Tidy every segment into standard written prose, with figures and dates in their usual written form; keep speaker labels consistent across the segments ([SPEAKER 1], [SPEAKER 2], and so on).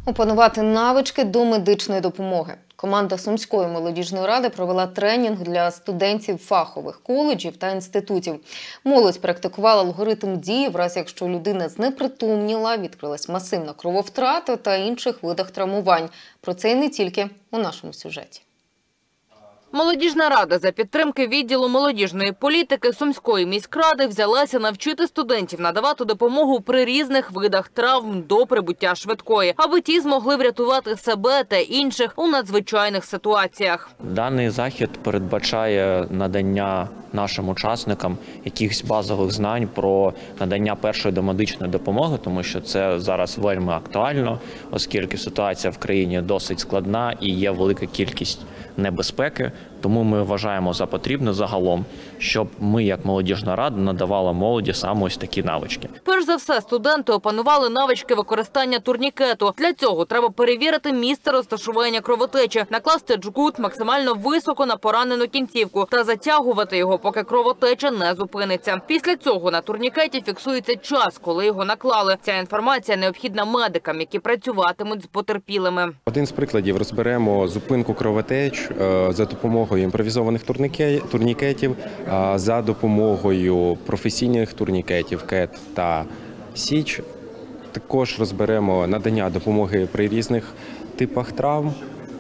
[SPEAKER 1] Опанувати навички до медичної допомоги. Команда Сумської молодіжної ради провела тренінг для студентів фахових коледжів та інститутів. Молодь практикувала алгоритм дії, в разі якщо людина знепритомніла, відкрилась масивна крововтрата та інших видах травмувань. Про це і не тільки у нашому сюжеті.
[SPEAKER 2] Молодіжна рада за підтримки відділу молодіжної політики Сумської міськради взялася навчити студентів надавати допомогу при різних видах травм до прибуття швидкої, аби ті змогли врятувати себе та інших у надзвичайних ситуаціях.
[SPEAKER 3] Даний захід передбачає надання нашим учасникам якихось базових знань про надання першої домедичної допомоги, тому що це зараз вельми актуально, оскільки ситуація в країні досить складна і є велика кількість небезпеки. Тому ми вважаємо за потрібне загалом, щоб ми, як молодіжна рада, надавали молоді саме ось такі навички.
[SPEAKER 2] Перш за все, студенти опанували навички використання турнікету. Для цього треба перевірити місце розташування кровотечі, накласти джгут максимально високо на поранену кінцівку та затягувати його, поки кровотеча не зупиниться. Після цього на турнікеті фіксується час, коли його наклали. Ця інформація необхідна медикам, які працюватимуть з потерпілими.
[SPEAKER 4] Один з прикладів розберемо зупинку кровотеч за допомогою імпровізованих турнікетів, за допомогою професійних турнікетів КЕТ та СІЧ. Також розберемо надання допомоги при різних типах травм.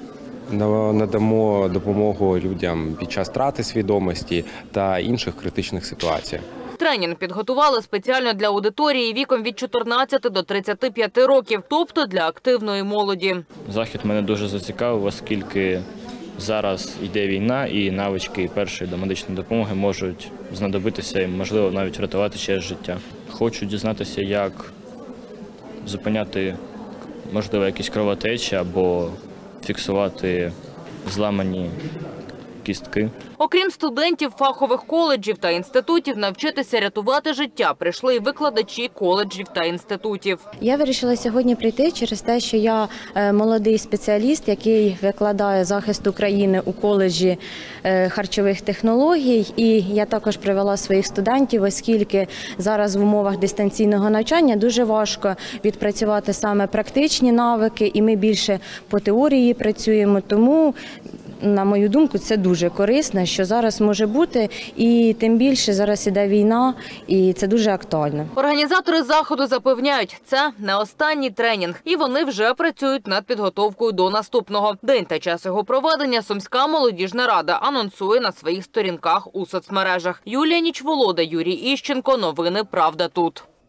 [SPEAKER 4] Надамо допомогу людям під час втрати свідомості та інших критичних ситуаціях.
[SPEAKER 2] Тренінг підготували спеціально для аудиторії віком від 14 до 35 років, тобто для активної молоді.
[SPEAKER 5] Захід мене дуже зацікавив, оскільки зараз йде війна і навички першої домедичної допомоги можуть знадобитися і, можливо, навіть врятувати чиєсь життя. Хочу дізнатися, як зупиняти, можливо, якісь кровотечі або фіксувати зламані кістки.
[SPEAKER 2] Окрім студентів фахових коледжів та інститутів, навчитися рятувати життя прийшли і викладачі коледжів та інститутів.
[SPEAKER 6] Я вирішила сьогодні прийти через те, що я молодий спеціаліст, який викладає захист України у коледжі харчових технологій. І я також привела своїх студентів, оскільки зараз в умовах дистанційного навчання дуже важко відпрацювати саме практичні навики, і ми більше по теорії працюємо. Тому, на мою думку, це дуже корисно, що зараз може бути, і тим більше зараз іде війна, і це дуже актуально.
[SPEAKER 2] Організатори заходу запевняють, це не останній тренінг, і вони вже працюють над підготовкою до наступного. День та час його проведення Сумська молодіжна рада анонсує на своїх сторінках у соцмережах. Юлія Нічволода, Юрій Іщенко. Новини «Правда тут».